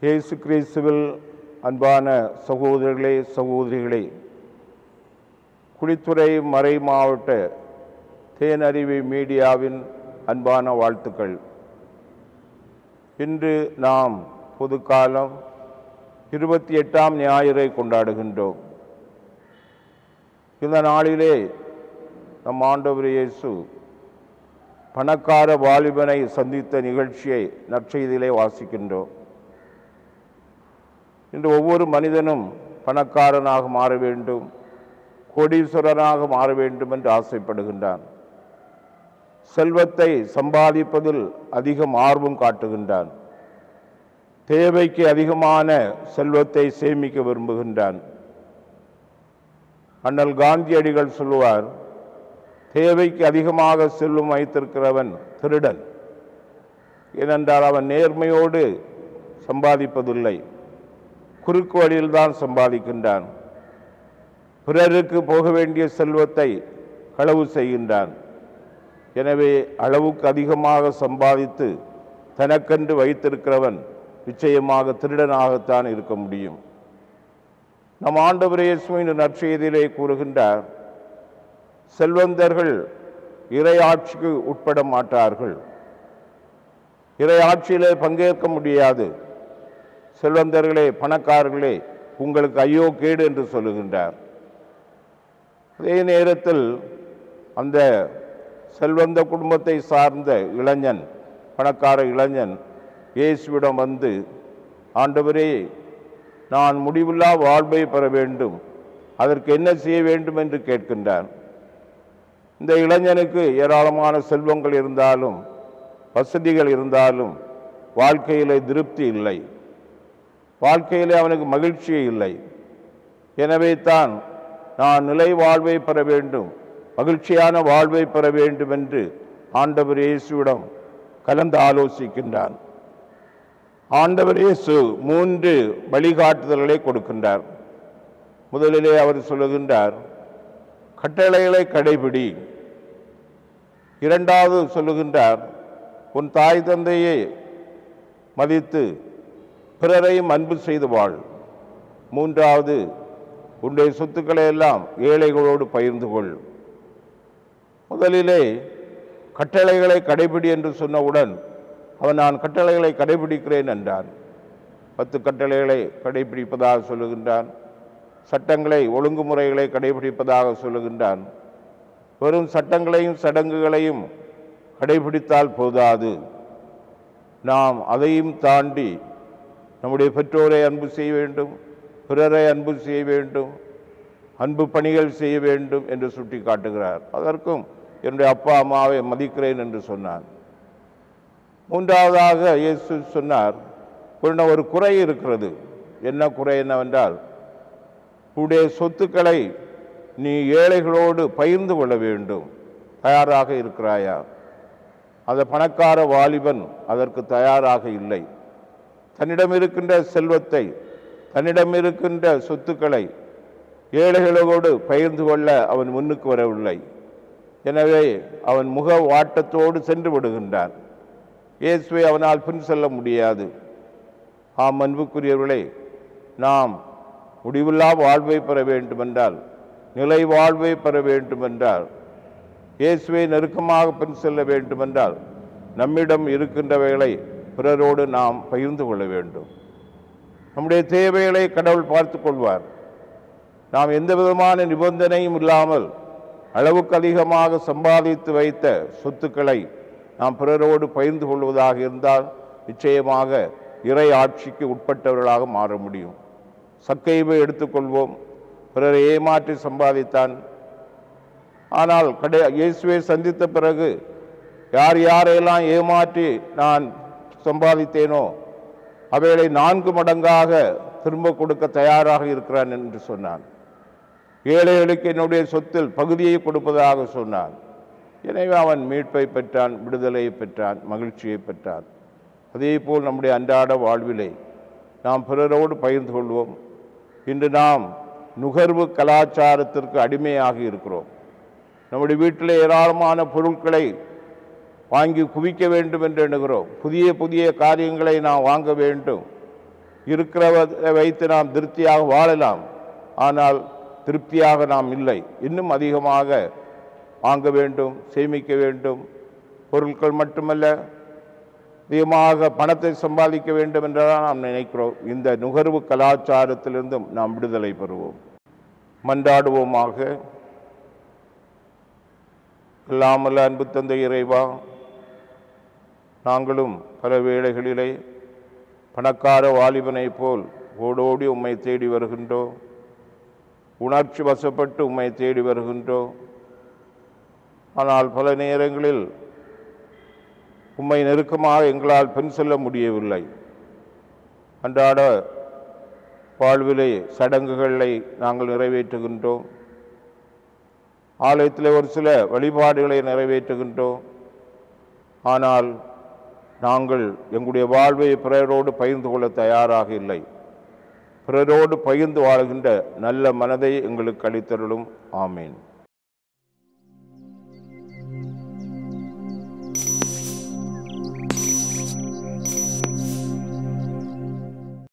இயேசு கிறிஸ்துவில் அன்பான சகோதரர்களே சகோதரிகளே, குளித்துறை மறை மாவட்ட தேனறிவி மீடியாவின் அன்பான வாழ்த்துக்கள். இன்று நாம் பொதுக்காலம் 28ஆம் ஞாயிறை கொண்டாடுகின்றோம். இந்த நாளிலே நம் ஆண்டவர் இயேசு பணக்கார வாலிபனை சந்தித்த நிகழ்ச்சியை நற்செய்தியிலே வாசிக்கின்றோம். இன்று ஒவ்வொரு மனிதனும் பணக்காரனாக மாற வேண்டும், கோடீஸ்வரனாக மாற வேண்டும் என்று ஆசைப்படுகின்றான். செல்வத்தை சம்பாதிப்பதில் அதிகம் ஆர்வம் காட்டுகின்றான். தேவைக்கு அதிகமான செல்வத்தை சேமிக்க விரும்புகின்றான். அண்ணல் காந்தியடிகள் சொல்லுவார், தேவைக்கு அதிகமாக செல்வம் வைத்திருக்கிறவன் திருடன். ஏனென்றால் அவன் நேர்மையோடு சம்பாதிப்பதில்லை, குறுக்கு வழியில்தான் சம்பாதிக்கின்றான். பிறருக்கு போக வேண்டிய செல்வத்தை களவு செய்கின்றான். எனவே அளவுக்கு அதிகமாக சம்பாதித்து தனக்கென்று வைத்திருக்கிறவன் நிச்சயமாக திருடனாகத்தான் இருக்க முடியும். நம் ஆண்டவர் இயேசுவின் நற்செய்தியிலே கூறுகின்றார், செல்வந்தர்கள் இறையாட்சிக்கு உட்பட மாட்டார்கள், இறையாட்சியிலே பங்கேற்க முடியாது. செல்வந்தர்களே, பணக்காரர்களே, உங்களுக்கு ஐயோ கேடு என்று சொல்லுகின்றார். அதே நேரத்தில் அந்த செல்வந்த குடும்பத்தை சார்ந்த இளைஞன், பணக்கார இளைஞன் இயேசுவிடம் வந்து, ஆண்டவரே, நான் முடிவில்லா வாழ்வை பெற வேண்டும், அதற்கு என்ன செய்ய வேண்டும் என்று கேட்கின்றான். இந்த இளைஞனுக்கு ஏராளமான செல்வங்கள் இருந்தாலும், வசதிகள் இருந்தாலும் வாழ்க்கையிலே திருப்தி இல்லை, வாழ்க்கையிலே அவனுக்கு மகிழ்ச்சி இல்லை. எனவே தான் நான் நிலை வாழ்வை பெற வேண்டும், மகிழ்ச்சியான வாழ்வை பெற வேண்டும் என்று ஆண்டவர் இயேசுவிடம் கலந்து ஆலோசிக்கின்றான். ஆண்டவர் இயேசு 3 வழிகாட்டுதல்களை கொடுக்கின்றார். முதலிலே அவர் சொல்லுகின்றார், கட்டளைகளை கடைபிடி. இரண்டாவது சொல்லுகின்றார், உன் தாய் தந்தையை மதித்து பிறரையும் அன்பு செய்து வாழ். மூன்றாவது, உன்னுடைய சொத்துக்களை எல்லாம் ஏழைகளோடு பகிர்ந்து கொள். முதலிலே கட்டளைகளை கடைபிடி என்று சொன்னவுடன் அவன் நான் கட்டளைகளை கடைபிடிக்கிறேன் என்றான். 10 கட்டளைகளை கடைபிடிப்பதாக சொல்லுகின்றான். சட்டங்களை ஒழுங்குமுறைகளை கடைபிடிப்பதாக சொல்லுகின்றான். வெறும் சட்டங்களையும் சடங்குகளையும் கடைபிடித்தால் போதாது, நாம் அதையும் தாண்டி நம்முடைய பெற்றோரை அன்பு செய்ய வேண்டும், பிறரை அன்பு செய்ய வேண்டும், அன்பு பணிகள் செய்ய வேண்டும் என்று சுட்டி காட்டுகிறார். அதற்கும் என்னுடைய அப்பா அம்மாவை மதிக்கிறேன் என்று சொன்னான். மூன்றாவதாக இயேசு சொன்னார், ஒரு குறை இருக்கிறது. என்ன குறை என்னவென்றால், உன்னுடைய சொத்துக்களை நீ ஏழைகளோடு பகிர்ந்து கொள்ள வேண்டும், தயாராக இருக்கிறாயா? அந்த பணக்கார வாலிபன் அதற்கு தயாராக இல்லை. தன்னிடம் இருக்கின்ற செல்வத்தை, தன்னிடம் இருக்கின்ற சொத்துக்களை ஏழைகளோடு பகிர்ந்து கொள்ள அவன் முன்னுக்கு வரவில்லை. எனவே அவன் முக வாட்டத்தோடு சென்று விடுகின்றான். இயேசுவை அவனால் பின் செல்ல முடியாது. ஆம் அன்புக்குரியவர்களே, நாம் முடிவில்லா வாழ்வை பெற வேண்டுமென்றால், நிலை வாழ்வை பெற வேண்டுமென்றால், இயேசுவை நெருக்கமாக பின் செல்ல வேண்டுமென்றால், நம்மிடம் இருக்கின்றவைகளை பிறரோடு நாம் பகிர்ந்து கொள்ள வேண்டும். நம்முடைய தேவைகளை கடவுள் பார்த்து கொள்வார். நாம் எந்த விதமான நிபந்தனையும் இல்லாமல் அளவுக்கு அதிகமாக சம்பாதித்து வைத்த சொத்துக்களை நாம் பிறரோடு பகிர்ந்து கொள்வதாக இருந்தால் நிச்சயமாக இறை ஆட்சிக்கு உட்பட்டவர்களாக மாற முடியும். சக்கைவை எடுத்துக்கொள்வோம், பிறரை ஏமாற்றி சம்பாதித்தான். ஆனால் இயேசுவை சந்தித்த பிறகு யார் யாரையெல்லாம் ஏமாற்றி நான் சம்பாதித்தேனோ அவைகளை 4 மடங்காக திரும்ப கொடுக்க தயாராக இருக்கிறான் என்று சொன்னான். ஏழைகளுக்கு என்னுடைய சொத்தில் பகுதியை கொடுப்பதாக சொன்னான். எனவே அவன் மீட்பை பெற்றான், விடுதலையை பெற்றான், மகிழ்ச்சியை பெற்றான். அதே போல் நம்முடைய அன்றாட வாழ்விலே நாம் பிறரோடு பகிர்ந்து கொள்வோம். இன்று நாம் நுகர்வு கலாச்சாரத்திற்கு அடிமையாகி இருக்கிறோம். நம்முடைய வீட்டில் ஏராளமான பொருட்களை வாங்கி குவிக்க வேண்டும் என்று எண்ணுகிறோம். புதிய புதிய காரியங்களை நாம் வாங்க வேண்டும். இருக்கிறவரை வைத்து நாம் திருப்தியாக வாழலாம், ஆனால் திருப்தியாக நாம் இல்லை. இன்னும் அதிகமாக வாங்க வேண்டும், சேமிக்க வேண்டும். பொருட்கள் மட்டுமல்ல, அதிகமாக பணத்தை சம்பாதிக்க வேண்டும் என்றுதான் நாம் நினைக்கிறோம். இந்த நுகர்வு கலாச்சாரத்திலிருந்தும் நாம் விடுதலை பெறுவோம். மன்றாடுவோமாக. எல்லாமல்ல அன்பு தந்தை இறைவா, நாங்களும் பல வேளைகளிலே பணக்கார வாலிபனை போல் ஓடோடி உம்மை தேடி வருகின்றோம். உணர்ச்சி வசப்பட்டு உம்மை தேடி வருகின்றோம். ஆனால் பல நேரங்களில் உம்மை நெருக்கமாக எங்களால் பின் செல்ல முடியவில்லை. அன்றாட வாழ்விலே சடங்குகளை நாங்கள் நிறைவேற்றுகின்றோம். ஆலயத்தில் ஒரு சில வழிபாடுகளை நிறைவேற்றுகின்றோம். ஆனால் நாங்கள் எங்களுடைய வாழ்வை பிறரோடு பகிர்ந்து கொள்ள தயாராக இல்லை. பிறரோடு பகிர்ந்து வாழ்கின்ற நல்ல மனதை எங்களுக்கு அளித்தருளும். ஆமீன்.